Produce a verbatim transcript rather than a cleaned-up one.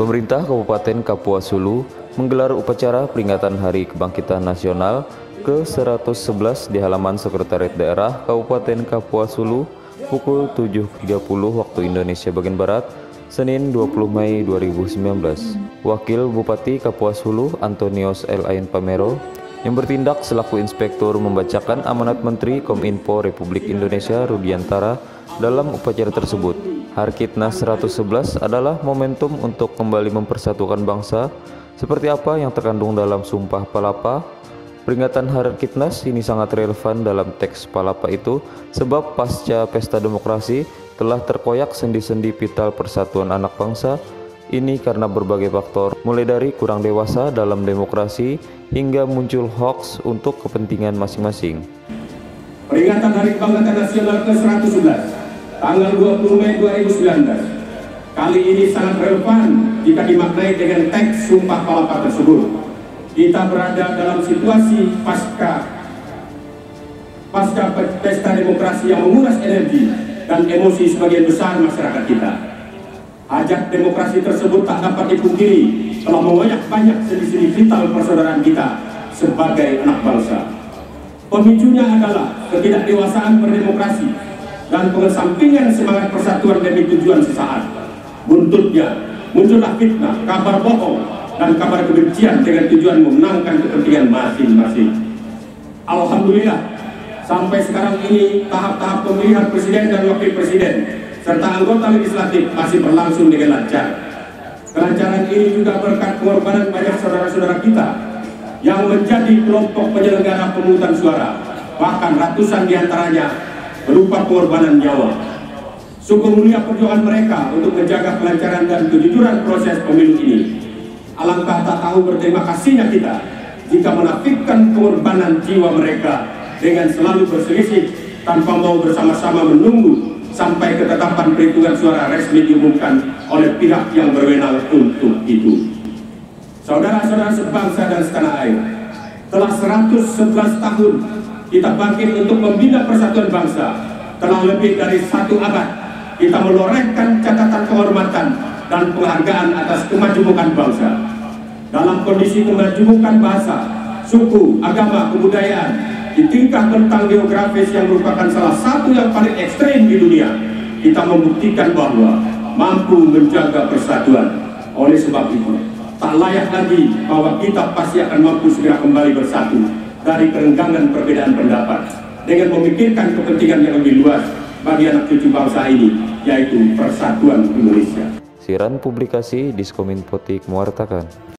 Pemerintah Kabupaten Kapuas Hulu menggelar upacara peringatan Hari Kebangkitan Nasional ke seratus sebelas di halaman Sekretariat Daerah Kabupaten Kapuas Hulu pukul tujuh tiga puluh waktu Indonesia bagian Barat, Senin dua puluh Mei dua ribu sembilan belas. Wakil Bupati Kapuas Hulu Antonios L. Ain Pamero yang bertindak selaku inspektur membacakan amanat Menteri Kominfo Republik Indonesia Rudiantara dalam upacara tersebut. Harkitnas seratus sebelas adalah momentum untuk kembali mempersatukan bangsa seperti apa yang terkandung dalam Sumpah Palapa. Peringatan Harkitnas ini sangat relevan dalam teks Palapa itu sebab pasca pesta demokrasi telah terkoyak sendi-sendi vital persatuan anak bangsa. Ini karena berbagai faktor, mulai dari kurang dewasa dalam demokrasi hingga muncul hoax untuk kepentingan masing-masing. Peringatan Hari Kebangkitan Nasional ke seratus sebelas tanggal dua puluh Mei dua ribu sembilan belas kali ini sangat relevan jika dimaknai dengan teks Sumpah Palapa tersebut. Kita berada dalam situasi pasca pasca pesta demokrasi yang menguras energi dan emosi sebagian besar masyarakat kita. Hajat demokrasi tersebut tak dapat dipungkiri telah mengoyak banyak sendi-sendi vital persaudaraan kita sebagai anak bangsa. Pemicunya adalah ketidakdewasaan berdemokrasi dan pengesampingan semangat persatuan demi tujuan sesaat. Buntutnya muncullah fitnah, kabar bohong, dan kabar kebencian dengan tujuan memenangkan kepentingan masing-masing. Alhamdulillah, sampai sekarang ini tahap-tahap pemilihan presiden dan wakil presiden serta anggota legislatif masih berlangsung dengan lancar. Kelancaran ini juga berkat pengorbanan banyak saudara-saudara kita yang menjadi kelompok penyelenggara pemungutan suara, bahkan ratusan diantaranya berupa pengorbanan nyawa. Sungguh mulia perjuangan mereka untuk menjaga kelancaran dan kejujuran proses pemilu ini. Alangkah tak tahu berterima kasihnya kita jika menafikan pengorbanan jiwa mereka dengan selalu berselisih tanpa mau bersama-sama menunggu sampai ketetapan perhitungan suara resmi diumumkan oleh pihak yang berwenang untuk itu. Saudara-saudara sebangsa dan setanah air, telah seratus sebelas tahun kita bangkit untuk membina persatuan bangsa. Telah lebih dari satu abad kita melorehkan catatan kehormatan dan penghargaan atas kemajemukan bangsa. Dalam kondisi kemajemukan bahasa, suku, agama, kebudayaan, di tingkah bentang geografis yang merupakan salah satu yang paling ekstrem di dunia, kita membuktikan bahwa mampu menjaga persatuan. Oleh sebab itu, tak layak lagi bahwa kita pasti akan mampu segera kembali bersatu dari kerenggangan perbedaan pendapat dengan memikirkan kepentingan yang lebih luas bagi anak cucu bangsa ini, yaitu persatuan Indonesia. Siaran publikasi Diskominfotik mewartakan.